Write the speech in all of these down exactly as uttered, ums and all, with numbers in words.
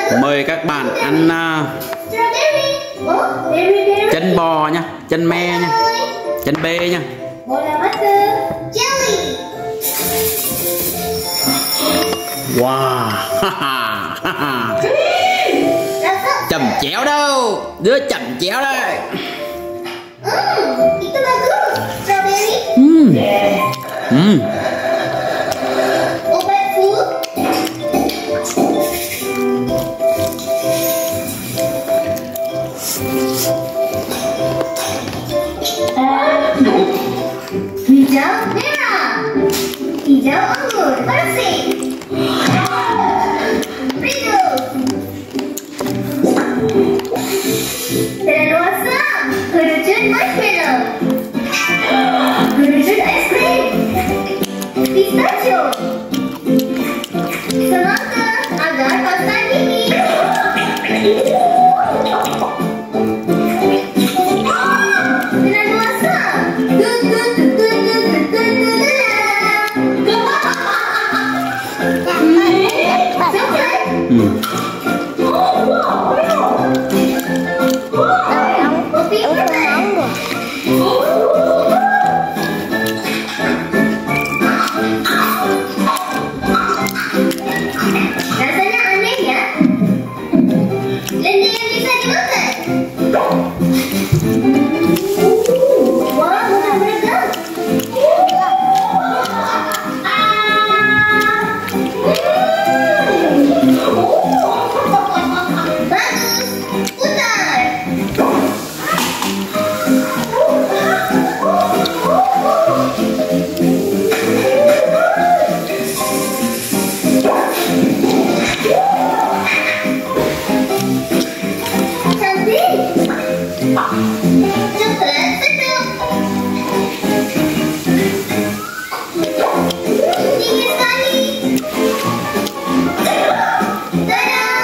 Mời các bạn ăn uh, chân bò nha, chân me nha, chân bê nha. Wow. Chậm chéo đâu, đứa chậm chéo đây. Uhm. Uhm. Hijau merah, hijau anggur bersih. Terluasa kerucut marshmallow, kerucut es krim, pistachio. Semangka agar pasta dingin. Terluasa tut tut tut tut tut tut tut. Coklat. Hmm. Rasanya aneh ya? Lendir yang bisa dimakan. Wah, mudah meregang. Bagus, putar. Coklat sejuk. Dingin sekali. Dadah.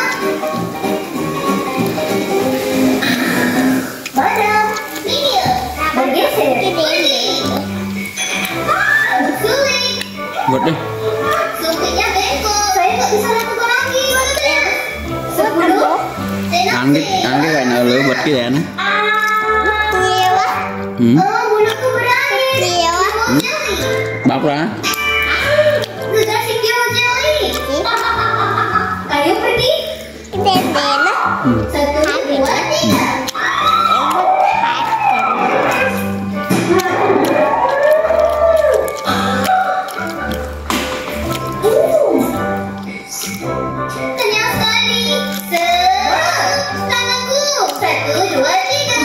Badam, video, bergeser. Sulit. Buat deh. Sulitnya bengkok. Saya nggak bisa lakukan lagi. Sepuluh. Ăn cái ăn cái gậy nào lửa bịch cái đèn á. Nhiều á. Ừ. Oh, mulutku berair. Nhiều á. Ừ. Bóc ra. Dikasih jauh jeli. Ayo pergi. Den-den. Ừ. Satu, dua, tiga. Kenyang sekali. Tanganku. Satu, dua, tiga.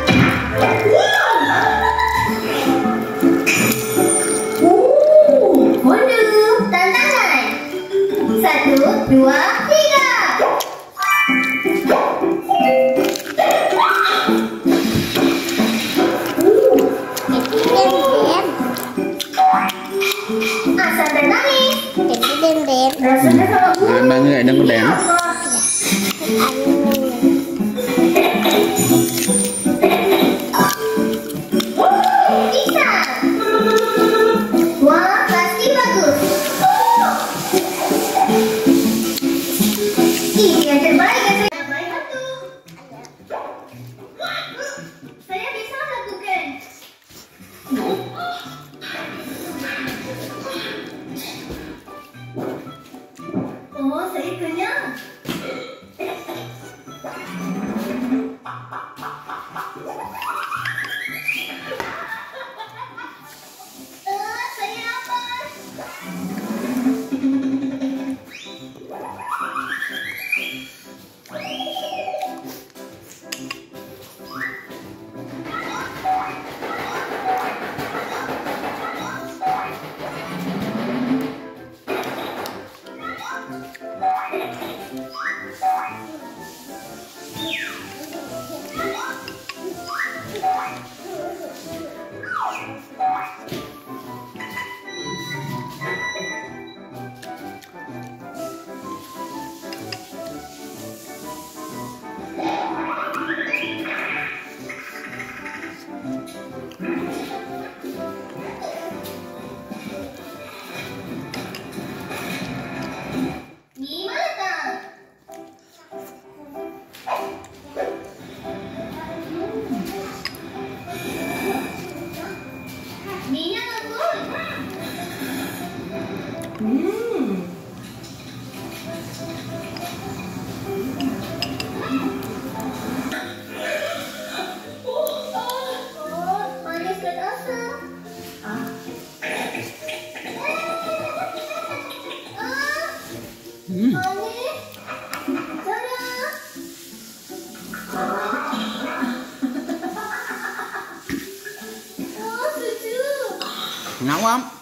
Mundur. Tantangan. Satu, dua, tiga. Asam dan manis. Rasanya sama gurih. Ăn bằng cái gậy đừng có đèn. Bisa. Wah, pasti bagus. Ini yang terbaik yang saya dapat satu. Saya bisa lakukan. Oh, saya kenyang. Eh, saya lapar. Gimana? Nóng không?